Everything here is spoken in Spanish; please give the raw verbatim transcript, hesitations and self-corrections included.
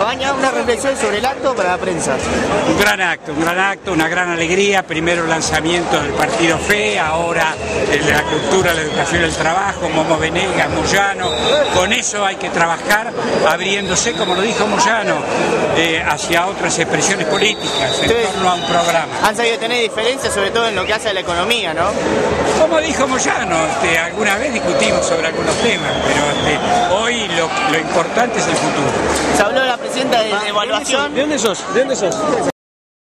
Cabaña, una reflexión sobre el acto para la prensa. Un gran acto, un gran acto, una gran alegría. Primero el lanzamiento del partido Fe, ahora el de la cultura, la educación y el trabajo, Momo Venegas, Moyano. Con eso hay que trabajar, abriéndose, como lo dijo Moyano, eh, hacia otras expresiones políticas, en Ustedes torno a un programa. Han sabido tener diferencias, sobre todo en lo que hace a la economía, ¿no? Como dijo Moyano, este, alguna vez discutimos sobre algunos temas, pero este, hoy lo, lo importante es el futuro. Se habló de la presidenta de, de evaluación. ¿De dónde sos? ¿De dónde sos?